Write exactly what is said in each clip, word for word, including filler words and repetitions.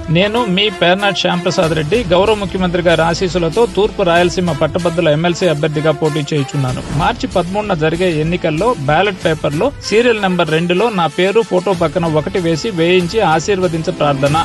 నేను మీ పేర్నాట్ శ్యాంప్రసాద్ రెడ్డి గౌరవ ముఖ్యమంత్రి గారి ఆశీస్సులతో తూర్పు రాయలసీమ పట్టభద్రుల ఎమ్మెల్సీ అభ్యర్థిగా పోటీ చేయుచున్నాను. మార్చి పదమూడున జరిగే ఎన్నికల్లో బ్యాలెట్ పేపర్లో సీరియల్ నెంబర్ రెండులో నా పేరు ఫోటో పక్కన ఒకటి వేసి వేయించి ఆశీర్వదించ ప్రార్థన.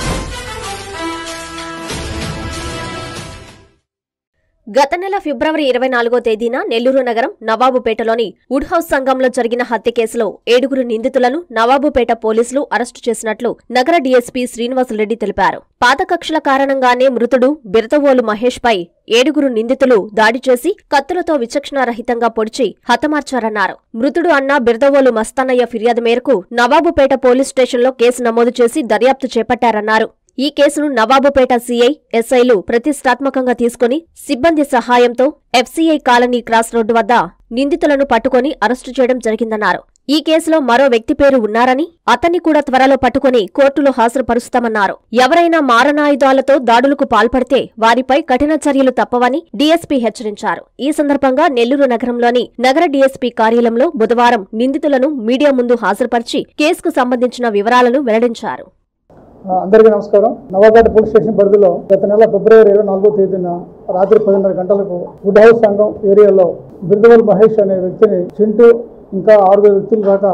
గత నెల ఫిబ్రవరి ఇరవై నాలుగో తేదీన నెల్లూరు నగరం నవాబుపేటలోని వుడ్ హౌస్ సంఘంలో జరిగిన హత్య కేసులో ఏడుగురు నిందితులను నవాబుపేట పోలీసులు అరెస్టు చేసినట్లు నగర డీఎస్పీ శ్రీనివాసులరెడ్డి తెలిపారు. పాత కక్షల కారణంగానే మృతుడు బిరతవోలు మహేష్ పై ఏడుగురు నిందితులు దాడి చేసి కత్తులతో విచక్షణారహితంగా పొడిచి హతమార్చారన్నారు. మృతుడు అన్న బిరతవోలు మస్తానయ్య ఫిర్యాదు మేరకు నవాబుపేట పోలీస్ స్టేషన్లో కేసు నమోదు చేసి దర్యాప్తు చేపట్టారన్నారు. ఈ కేసును నవాబుపేట సీఐ, ఎస్ఐలు ప్రతిష్టాత్మకంగా తీసుకుని సిబ్బంది సహాయంతో ఎఫ్సీఐ కాలనీ క్రాస్ రోడ్డు వద్ద నిందితులను పట్టుకుని అరెస్టు చేయడం జరిగిందన్నారు. ఈ కేసులో మరో వ్యక్తి పేరు ఉన్నారని, అతన్ని కూడా త్వరలో పట్టుకుని కోర్టులో హాజరుపరుస్తామన్నారు. ఎవరైనా మారణాయుధాలతో దాడులకు పాల్పడితే వారిపై కఠిన చర్యలు తప్పవని డీఎస్పీ హెచ్చరించారు. ఈ సందర్భంగా నెల్లూరు నగరంలోని నగర డీఎస్పీ కార్యాలయంలో బుధవారం నిందితులను మీడియా ముందు హాజరుపరిచి కేసుకు సంబంధించిన వివరాలను వెల్లడించారు. అందరికీ నమస్కారం. నవాబుపేట పోలీస్ స్టేషన్ పరిధిలో గత నెల ఫిబ్రవరి ఇరవై నాలుగో తేదీన రాత్రి పదిన్నర గంటలకు వుడ్ హౌస్ సంఘం ఏరియాలో బిరతవోలు మహేష్ అనే వ్యక్తిని చింటూ ఇంకా ఆరుగురు వ్యక్తులు దాకా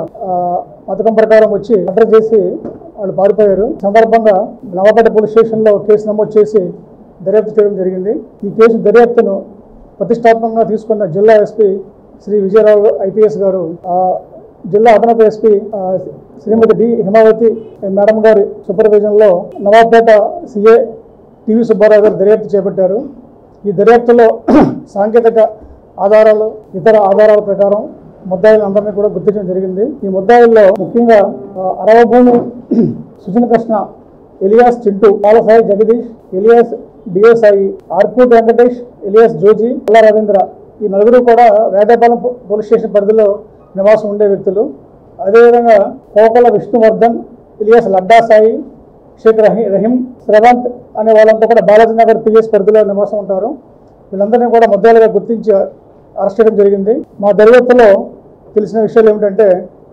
పథకం ప్రకారం వచ్చి అడ్రస్ చేసి వాళ్ళు పారిపోయారు. సందర్భంగా నవాబుపేట పోలీస్ స్టేషన్లో కేసు నమోదు చేసి దర్యాప్తు చేయడం జరిగింది. ఈ కేసు దర్యాప్తును ప్రతిష్టాత్మకంగా తీసుకున్న జిల్లా ఎస్పీ శ్రీ విజయరావు ఐపీఎస్ గారు, జిల్లా అదనపు SP Shrimati D Himavathi madam గారి సూపర్విజన్లో నవాబుపేట సీఏ టీవీ సుబ్బారావు గారు దర్యాప్తు చేపట్టారు. ఈ దర్యాప్తులో సాంకేతిక ఆధారాలు, ఇతర ఆధారాల ప్రకారం ముద్దాయిలు అందరినీ కూడా గుర్తించడం జరిగింది. ఈ ముద్దాయిల్లో ముఖ్యంగా Aravabhumi Sujana Krishna, alias Chintu, Palasai Jagadish, alias DSI, Arpoot Venkatesh, alias Joji, Alla Ravindra, ఈ నలుగురు కూడా వేదాపాలెం పోలీస్ స్టేషన్ పరిధిలో నివాసం ఉండే వ్యక్తులు. అదేవిధంగా కోకల విష్ణువర్ధన్, ఇలియాస్ లడ్డా సాయి, షేక్ రహీ రహీం, శ్రవంత్ అనే వాళ్ళంతా కూడా బాలాజీ నగర్ పిఎస్ పరిధిలో నివాసం ఉంటారు. వీళ్ళందరినీ కూడా ముద్దాయిలుగా గుర్తించి అరెస్ట్ చేయడం జరిగింది. మా దర్యాప్తులో తెలిసిన విషయాలు ఏమిటంటే,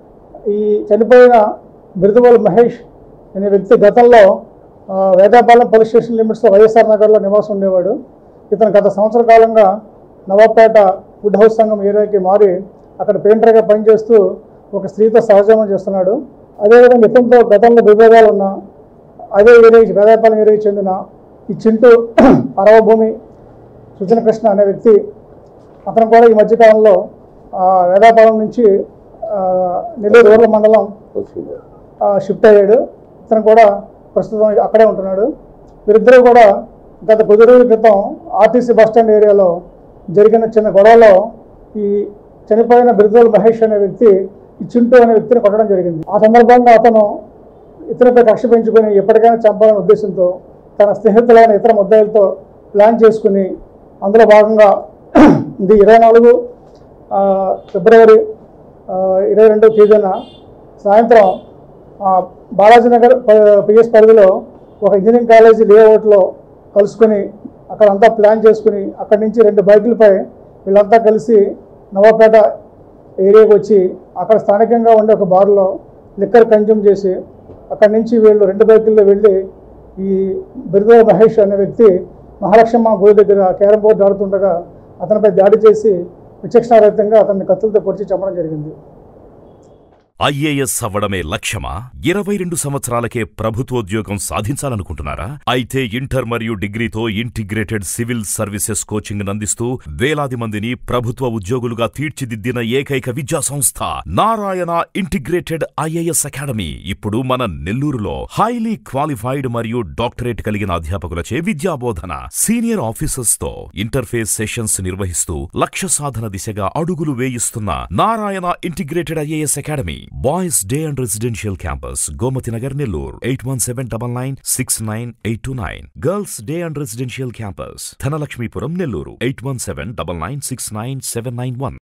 ఈ చనిపోయిన బిరతవోలు మహేష్ అనే వ్యక్తి గతంలో వేదాపాలెం పోలీస్ స్టేషన్ లిమిట్స్లో వైఎస్ఆర్ నగర్లో నివాసం ఉండేవాడు. ఇతను గత సంవత్సర కాలంగా నవాబుపేట వుడ్ హౌస్ సంఘం ఏరియాకి మారి అక్కడ పెయింటర్గా పనిచేస్తూ ఒక స్త్రీతో సహజీవనం చేస్తున్నాడు. అదేవిధంగా ఇతనితో గతంలో విభేదాలు ఉన్న అదే ఏరియాకి వేదాపాలెం ఏరియాకి చెందిన ఈ చింటూ అరవభూమి సుజన కృష్ణ అనే వ్యక్తి, అతను కూడా ఈ మధ్యకాలంలో వేదాపాలెం నుంచి నెల్లూరు రూరల్ మండలం షిఫ్ట్ అయ్యాడు. ఇతను కూడా ప్రస్తుతం అక్కడే ఉంటున్నాడు. వీరిద్దరూ కూడా గత కొద్ది రోజుల క్రితం ఆర్టీసీ బస్టాండ్ ఏరియాలో జరిగిన చిన్న గొడవలో ఈ చనిపోయిన బిరతవోలు మహేష్ అనే వ్యక్తి ఈ చింటూ అనే వ్యక్తిని కొట్టడం జరిగింది. ఆ సందర్భంగా అతను ఇతనిపై కక్ష పెంచుకొని ఎప్పటికైనా చంపాలనే ఉద్దేశంతో తన స్నేహితులైన ఇతర ముద్దాయిలతో ప్లాన్ చేసుకుని అందులో భాగంగా ఇది ఇరవై నాలుగు ఫిబ్రవరి ఇరవై రెండవ తేదీన సాయంత్రం బాలాజీ నగర్ పిఎస్ పరిధిలో ఒక ఇంజనీరింగ్ కాలేజీ లేఅవుట్లో కలుసుకొని అక్కడంతా ప్లాన్ చేసుకుని అక్కడి నుంచి రెండు బైకులపై వీళ్ళంతా కలిసి నవాబుపేట ఏరియాకి వచ్చి అక్కడ స్థానికంగా ఉండే ఒక బార్లో లిక్కర్ కన్జ్యూమ్ చేసి అక్కడి నుంచి వీళ్ళు రెండు బైకుల్లో వెళ్ళి ఈ బిరతవోలు మహేష్ అనే వ్యక్తి మహాలక్ష్మమ్మ గుడి దగ్గర క్యారం బోర్డు ఆడుతుండగా అతనిపై దాడి చేసి విచక్షణారహితంగా అతన్ని కత్తులతో పొడిచి చంపడం జరిగింది. ఐఏఎస్ అవ్వడమే లక్ష్యమా? ఇరవై రెండు సంవత్సరాలకే ప్రభుత్వోద్యోగం సాధించాలనుకుంటున్నారా? అయితే ఇంటర్ మరియు డిగ్రీతో ఇంటిగ్రేటెడ్ సివిల్ సర్వీసెస్ కోచింగ్ అందిస్తూ వేలాది మందిని ప్రభుత్వ ఉద్యోగులుగా తీర్చిదిద్దిన ఏకైక విద్యా సంస్థ నారాయణ ఇంటిగ్రేటెడ్ ఐఏఎస్ అకాడమీ ఇప్పుడు మన నెల్లూరులో హైలీ క్వాలిఫైడ్ మరియు డాక్టరేట్ కలిగిన అధ్యాపకులచే విద్యాబోధన, సీనియర్ ఆఫీసర్స్ తో ఇంటర్ఫేస్ సెషన్స్ నిర్వహిస్తూ లక్ష్య సాధన దిశగా అడుగులు వేయిస్తున్న Narayana integrated IAS academy. Boys Day and Residential Campus, Gomati Nagar, Nellore, eight one seven nine nine six nine eight two nine. Girls Day and Residential Campus, Thanalakshmipuram, Nellore, eight one seven nine nine six nine seven nine one.